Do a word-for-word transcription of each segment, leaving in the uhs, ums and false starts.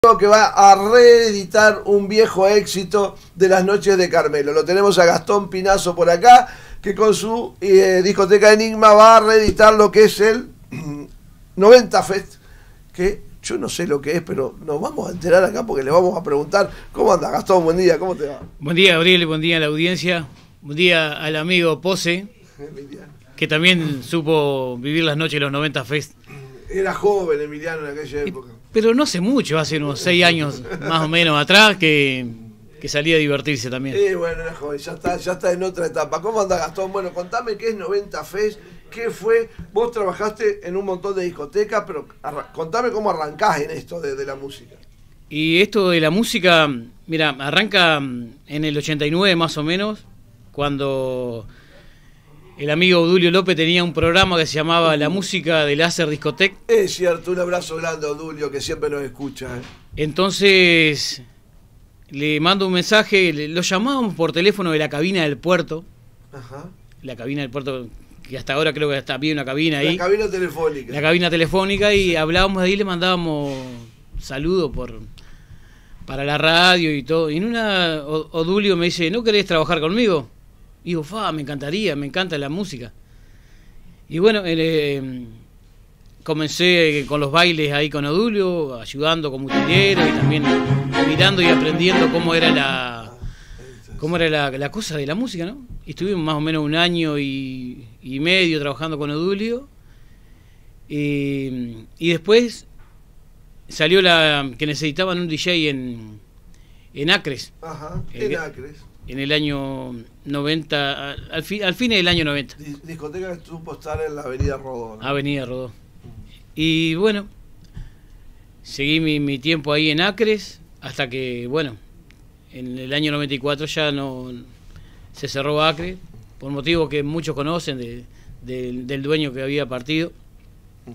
Que va a reeditar un viejo éxito de las noches de Carmelo. Lo tenemos a Gastón Pinazo por acá, que con su eh, discoteca Enigma va a reeditar lo que es el noventa Fest, que yo no sé lo que es, pero nos vamos a enterar acá porque le vamos a preguntar. ¿Cómo anda, Gastón? Buen día, ¿cómo te va? Buen día, Gabriel, buen día a la audiencia, buen día al amigo Pose, que también supo vivir las noches de los noventa Fest. Era joven Emiliano en aquella época. Pero no hace mucho, hace unos seis años más o menos atrás que, que salía a divertirse también. Sí, bueno, era joven, ya está, ya está en otra etapa. ¿Cómo anda, Gastón? Bueno, contame qué es noventa Fest, qué fue. Vos trabajaste en un montón de discotecas, pero contame cómo arrancás en esto de, de la música. Y esto de la música, mira, arranca en el ochenta y nueve más o menos, cuando el amigo Odulio López tenía un programa que se llamaba La Música de Láser Discotec. Es cierto, un abrazo grande a Odulio, que siempre nos escucha. ¿eh? Entonces le mando un mensaje, lo llamábamos por teléfono de la cabina del puerto. Ajá. La cabina del puerto, que hasta ahora creo que hasta había una cabina ahí. La cabina telefónica. La cabina telefónica, y hablábamos de ahí, le mandábamos saludos por para la radio y todo. Y en una, Odulio me dice, ¿no querés trabajar conmigo? Y digo, fa, me encantaría, me encanta la música. Y bueno, eh, comencé con los bailes ahí con Odulio, ayudando como utilero y también mirando y aprendiendo cómo era la cómo era la, la cosa de la música, ¿no? Y estuvimos más o menos un año y, y medio trabajando con Odulio. Y, y después salió la que necesitaban un D J en, en Acres. Ajá, en Acres. En el año noventa, al, fi, al fin del año noventa. Discoteca que supo estar en la Avenida Rodó, ¿no? Avenida Rodó. Uh-huh. Y bueno, seguí mi, mi tiempo ahí en Acres, hasta que, bueno, en el año noventa y cuatro ya no se cerró Acres, por motivos que muchos conocen de, de, del dueño que había partido. Uh-huh.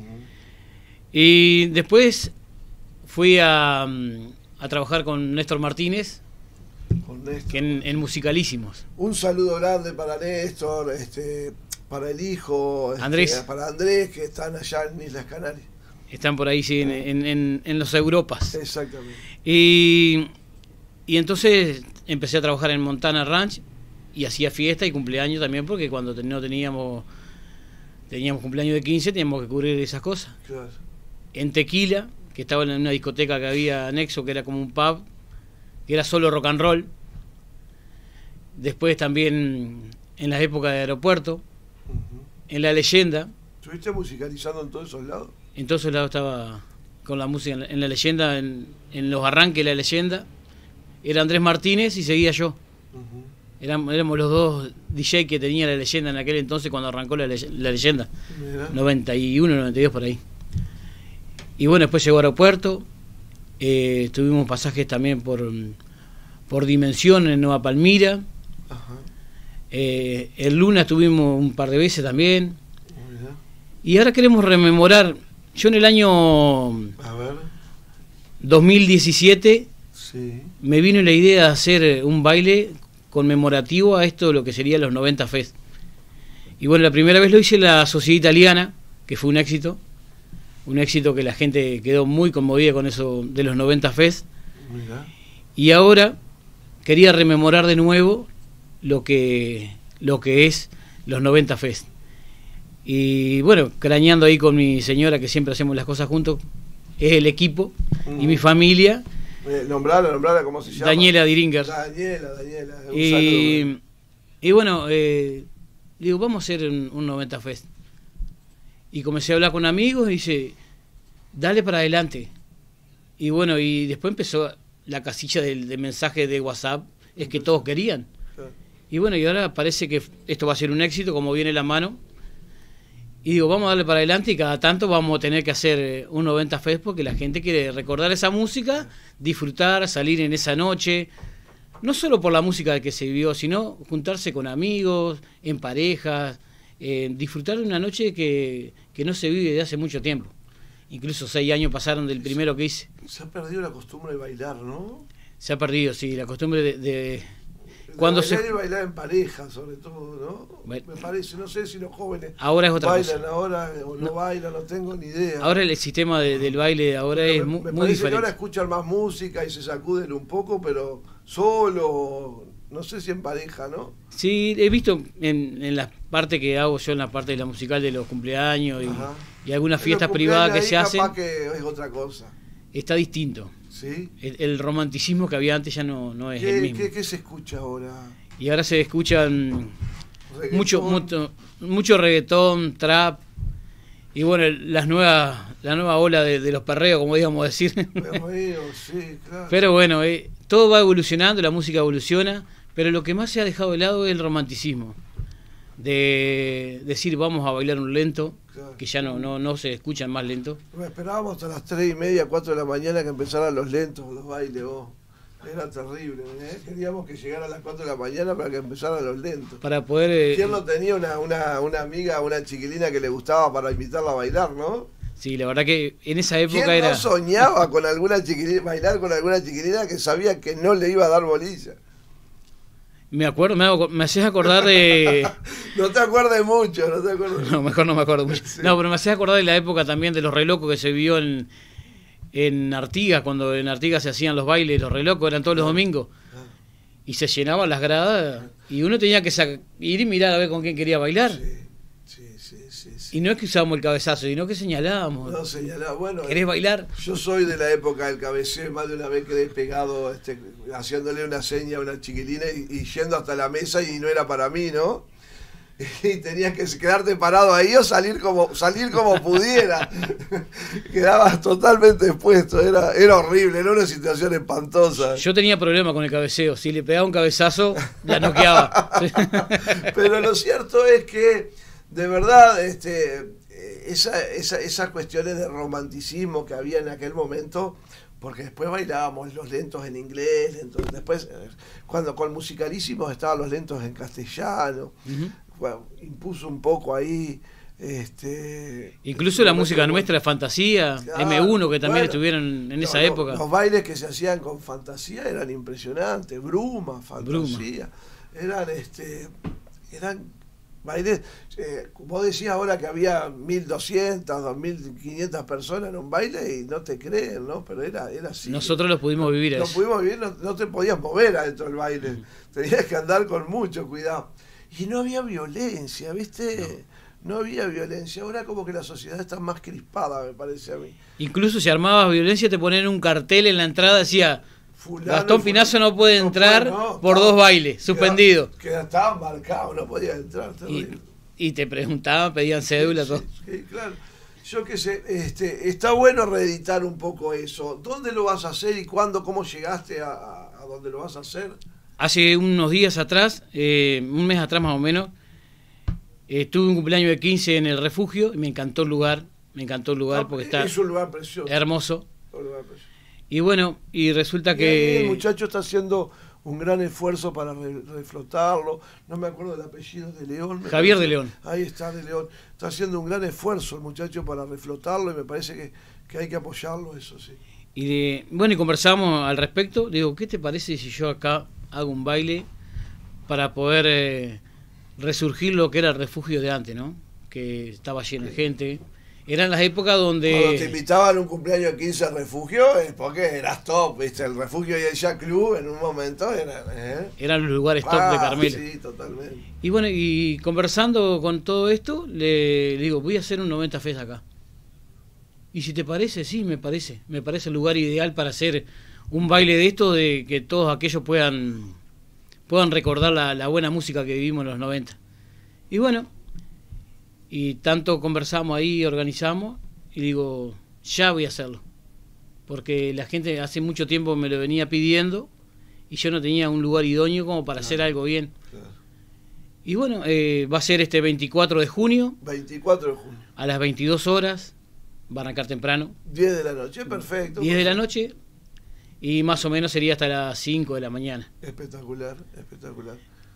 Y después fui a, a trabajar con Néstor Martínez, Con Néstor. Que en, en Musicalísimos. Un saludo grande para Néstor, este, para el hijo, este, Andrés. para Andrés, que están allá en Islas Canarias. Están por ahí, sí, en, en, en, en los Europas. Exactamente. Y, y entonces empecé a trabajar en Montana Ranch y hacía fiesta y cumpleaños también, porque cuando no teníamos teníamos cumpleaños de quince teníamos que cubrir esas cosas. Claro. En Tequila, que estaba en una discoteca que había anexo, que era como un pub, que era solo rock and roll. Después también en las épocas de Aeropuerto, uh-huh. En La Leyenda. ¿Estuviste musicalizando en todos esos lados? En todos esos lados estaba con la música. En La, en la Leyenda, en, en los arranques de La Leyenda, era Andrés Martínez y seguía yo. Uh-huh. Éramos, éramos los dos D J que tenía La Leyenda en aquel entonces cuando arrancó La, la Leyenda. Mira. noventa y uno, noventa y dos por ahí. Y bueno, después llegó Aeropuerto. Eh, tuvimos pasajes también por, por Dimensión en Nueva Palmira. Ajá. Eh, en Luna estuvimos un par de veces también. Ajá. Y ahora queremos rememorar. Yo en el año A ver. dos mil diecisiete sí. Me vino la idea de hacer un baile conmemorativo a esto, lo que sería los noventa Fest. Y bueno, la primera vez lo hice en la Sociedad Italiana, que fue un éxito. Un éxito que la gente quedó muy conmovida con eso de los noventa Fest. Mira. Y ahora quería rememorar de nuevo lo que, lo que es los noventa Fest. Y bueno, craneando ahí con mi señora, que siempre hacemos las cosas juntos, es el equipo mm. y mi familia. Eh, nombrala, nombrala, ¿cómo se llama? Daniela Diringer. Daniela, Daniela. Un y, saludo. Y bueno, eh, digo, vamos a hacer un, un noventa Fest. Y comencé a hablar con amigos y dice, dale para adelante. Y bueno, y después empezó la casilla de, de mensajes de WhatsApp, es que todos querían. Claro. Y bueno, y ahora parece que esto va a ser un éxito, como viene la mano. Y digo, vamos a darle para adelante y cada tanto vamos a tener que hacer un noventa Fest porque la gente quiere recordar esa música, disfrutar, salir en esa noche. No solo por la música que se vivió, sino juntarse con amigos, en parejas. Eh, disfrutar de una noche que, que no se vive desde hace mucho tiempo. Incluso seis años pasaron del primero que hice. Se ha perdido la costumbre de bailar, ¿no? Se ha perdido, sí, la costumbre de, de, cuando bailar se... y bailar en pareja, sobre todo, ¿no? Bueno, me parece, no sé si los jóvenes ahora es otra bailan cosa. ahora o no, no bailan, no tengo ni idea. Ahora el sistema de, del baile de ahora Pero es me, mu me muy parece diferente. que ahora escuchan más música y se sacuden un poco, pero solo, no sé si en pareja, ¿no? Sí, he visto en, en la parte que hago yo, en la parte de la musical de los cumpleaños y, y algunas fiestas privadas que se hacen, que es otra cosa. Está distinto. ¿Sí? El, el romanticismo que había antes ya no, no es ¿Qué, el mismo. ¿qué, ¿Qué se escucha ahora? Y ahora se escuchan ¿Reggaetón? mucho, mucho, mucho reggaetón, trap, y bueno, las nuevas, la nueva ola de, de los perreos, como digamos decir. Perreo, sí, claro. Pero bueno, eh, todo va evolucionando, la música evoluciona, pero lo que más se ha dejado de lado es el romanticismo. De decir vamos a bailar un lento, Claro. que ya no, no, no se escuchan más lentos. Esperábamos hasta las tres y media, cuatro de la mañana que empezaran los lentos, los bailes, vos. Era terrible, ¿eh? Queríamos que llegara a las cuatro de la mañana para que empezaran los lentos. Para poder... Eh, ¿Quién no tenía una, una, una amiga, una chiquilina que le gustaba para invitarla a bailar, no? Sí, la verdad que en esa época ¿Quién era... no soñaba con alguna chiquilina, bailar con alguna chiquilina que sabía que no le iba a dar bolilla? Me acuerdo, me, hago, me hacías acordar de... No te acuerdes mucho, no te acuerdes. No, mejor no me acuerdo mucho. Sí. No, pero me hacías acordar de la época también de los relocos que se vivió en, en Artigas, cuando en Artigas se hacían los bailes, los relocos, eran todos los domingos. Y se llenaban las gradas y uno tenía que ir y mirar a ver con quién quería bailar. Sí, sí, sí, sí, sí. Y no es que usábamos el cabezazo, sino que señalábamos. No señalaba, bueno. ¿Querés bailar? Yo soy de la época del cabeceo, más de una vez quedé pegado este, haciéndole una seña a una chiquilina y, y yendo hasta la mesa y no era para mí, ¿no? Y tenías que quedarte parado ahí o salir como salir como pudiera. Quedabas totalmente expuesto, era, era horrible, era una situación espantosa. Yo tenía problema con el cabeceo, si le pegaba un cabezazo, la noqueaba. Pero lo cierto es que, de verdad, este, esa, esa, esas cuestiones de romanticismo que había en aquel momento, porque después bailábamos los lentos en inglés, entonces después, cuando con Musicalísimos estaban los lentos en castellano. Uh-huh. Bueno, impuso un poco ahí este incluso la música bueno, nuestra, Fantasía, claro, eme uno, que también bueno, estuvieron en esa no, época. Los bailes que se hacían con Fantasía eran impresionantes, Bruma, Fantasía, Bruma. eran este eran bailes, eh, vos decías ahora que había mil doscientas, dos mil quinientas personas en un baile y no te creen, ¿no? Pero era, era así. Nosotros lo pudimos vivir Lo eso. pudimos vivir, no, no te podías mover adentro del baile, uh-huh. Tenías que andar con mucho cuidado. Y no había violencia, ¿viste? No. no había violencia. Ahora como que la sociedad está más crispada, me parece a mí. Incluso si armabas violencia te ponían un cartel en la entrada, decía Fulano, Gastón Pinazo no puede no entrar puede, no, por estaba, dos bailes, suspendido. Que estaban marcados, no podía entrar. Y, y te preguntaban, pedían cédula, sí, todo. Sí, sí, claro. Yo qué sé, este, está bueno reeditar un poco eso. ¿Dónde lo vas a hacer y cuándo? ¿Cómo llegaste a, a, a dónde lo vas a hacer? Hace unos días atrás, eh, un mes atrás más o menos, eh, tuve un cumpleaños de quince en el refugio y me encantó el lugar, me encantó el lugar no, porque está es un lugar precioso. Hermoso. Un lugar precioso. Y bueno, y resulta y que... el muchacho está haciendo un gran esfuerzo para re reflotarlo, no me acuerdo del apellido de León. Javier de León. Ahí está, de León. Está haciendo un gran esfuerzo el muchacho para reflotarlo y me parece que, que hay que apoyarlo, eso sí. Y de, bueno, y conversamos al respecto, digo, ¿qué te parece si yo acá hago un baile para poder eh, resurgir lo que era el refugio de antes, ¿no? Que estaba lleno de gente. Eran las épocas donde... Cuando te invitaban a un cumpleaños de quince al refugio, es porque eras top, ¿viste? El refugio y el Jack Club en un momento eran... ¿eh? Eran los lugares top ah, de Carmelo. Sí, totalmente. Y bueno, y conversando con todo esto, le, le digo, voy a hacer un noventa Fest acá. Y si te parece, sí, me parece. Me parece el lugar ideal para hacer un baile de esto, de que todos aquellos puedan puedan recordar la, la buena música que vivimos en los noventa. Y bueno, y tanto conversamos ahí, organizamos, y digo, ya voy a hacerlo. Porque la gente hace mucho tiempo me lo venía pidiendo, y yo no tenía un lugar idóneo como para claro, hacer algo bien. Claro. Y bueno, eh, va a ser este veinticuatro de junio. veinticuatro de junio. A las veintidós horas, va a arrancar temprano. diez de la noche, perfecto. diez de la noche. Y más o menos sería hasta las cinco de la mañana. Espectacular, espectacular.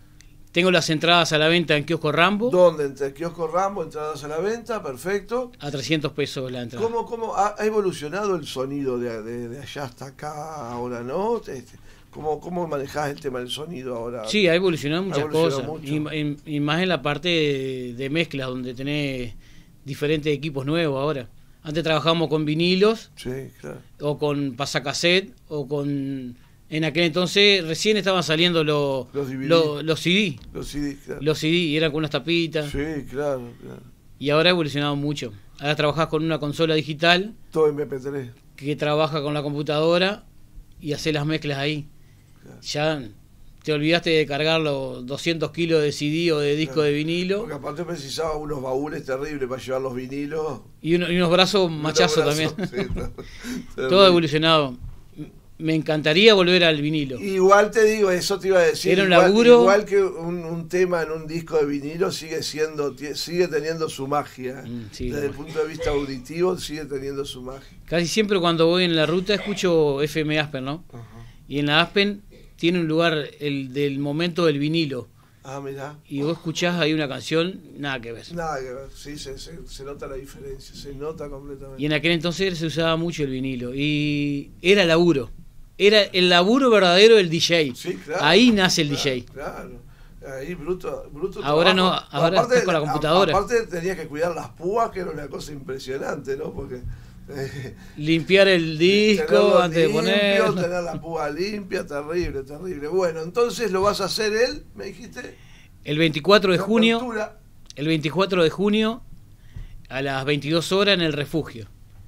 Tengo las entradas a la venta en Kiosco Rambo. ¿Dónde? En Kiosco Rambo, entradas a la venta, perfecto. A trescientos pesos la entrada. ¿Cómo, cómo ha, ha evolucionado el sonido de, de, de allá hasta acá ahora, no? Este, ¿Cómo, ¿Cómo manejás el tema del sonido ahora? Sí, ha evolucionado muchas ha evolucionado cosas. Mucho. Y, y, y más en la parte de, de mezclas, donde tenés diferentes equipos nuevos ahora. Antes trabajábamos con vinilos, sí, claro. o con pasacassette, o con... En aquel entonces recién estaban saliendo lo, los, lo, los C D. Los C D, claro. Los C D, y eran con unas tapitas. Sí, claro, claro. Y ahora ha evolucionado mucho. Ahora trabajás con una consola digital. Todo en M P tres. Que trabaja con la computadora y hace las mezclas ahí. Claro. Ya te olvidaste de cargar los doscientos kilos de C D o de disco claro. de vinilo. Porque aparte precisaba unos baúles terribles para llevar los vinilos. Y, uno, y unos brazos machazos también. Sí, todo evolucionado. Me encantaría volver al vinilo. Igual te digo, eso te iba a decir. Era un igual, laburo. Igual que un, un tema en un disco de vinilo sigue siendo, sigue teniendo su magia. Mm, sí, Desde no. el punto de vista auditivo sigue teniendo su magia. Casi siempre cuando voy en la ruta escucho F M Aspen, ¿no? Uh-huh. Y en la Aspen tiene un lugar el del momento del vinilo. Ah, mirá. Y vos escuchás ahí una canción, nada que ver. Nada que ver, sí, se, se, se nota la diferencia, se nota completamente. Y en aquel entonces se usaba mucho el vinilo. Y era laburo. Era el laburo verdadero del D J. Sí, claro, ahí nace el claro, D J. Claro. Ahí bruto, bruto ahora trabajo. no, ahora aparte, estás con la computadora. Aparte tenías que cuidar las púas, que era una cosa impresionante, ¿no? Porque eh, limpiar el disco antes limpio, de ponerlo. Tener la púa limpia, terrible, terrible. Bueno, entonces lo vas a hacer él, me dijiste. El veinticuatro de junio. El veinticuatro de junio a las veintidós horas en el Refugio.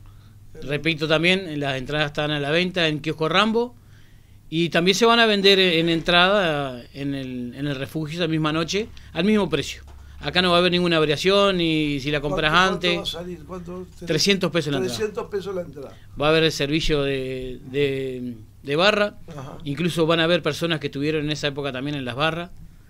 Repito también, las entradas están a la venta en Kiosco Rambo y también se van a vender en entrada en el, en el Refugio esa misma noche al mismo precio. Acá no va a haber ninguna variación y si la compras ¿Cuánto, antes... ¿Cuánto va a salir? ¿Cuánto trescientos pesos la entrada. trescientos pesos la entrada. Va a haber el servicio de, de, de barra. Ajá. Incluso van a haber personas que estuvieron en esa época también en las barras,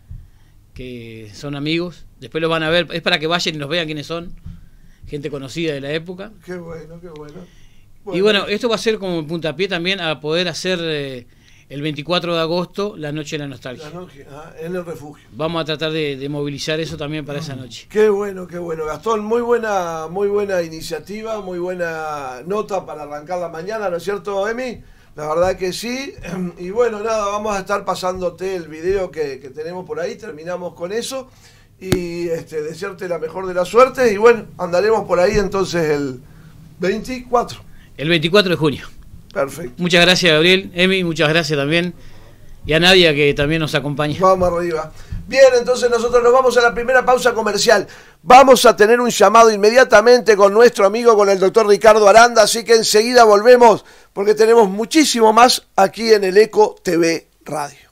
que son amigos. Después los van a ver, es para que vayan y los vean quiénes son. Gente conocida de la época. Qué bueno, qué bueno. bueno. Y bueno, esto va a ser como puntapié también a poder hacer eh, el veinticuatro de agosto la Noche de la Nostalgia. La noche, ah, en el Refugio. Vamos a tratar de, de movilizar eso también para mm. esa noche. Qué bueno, qué bueno. Gastón, muy buena, muy buena iniciativa, muy buena nota para arrancar la mañana, ¿no es cierto, Emi? La verdad que sí. Y bueno, nada, vamos a estar pasándote el video que, que tenemos por ahí. Terminamos con eso. Y este, desearte la mejor de las suertes. Y bueno, andaremos por ahí entonces el veinticuatro. El veinticuatro de junio. Perfecto. Muchas gracias, Gabriel. Emi, muchas gracias también. Y a Nadia, que también nos acompaña. Vamos arriba. Bien, entonces nosotros nos vamos a la primera pausa comercial. Vamos a tener un llamado inmediatamente con nuestro amigo, con el doctor Ricardo Aranda. Así que enseguida volvemos porque tenemos muchísimo más aquí en el Eco T V Radio.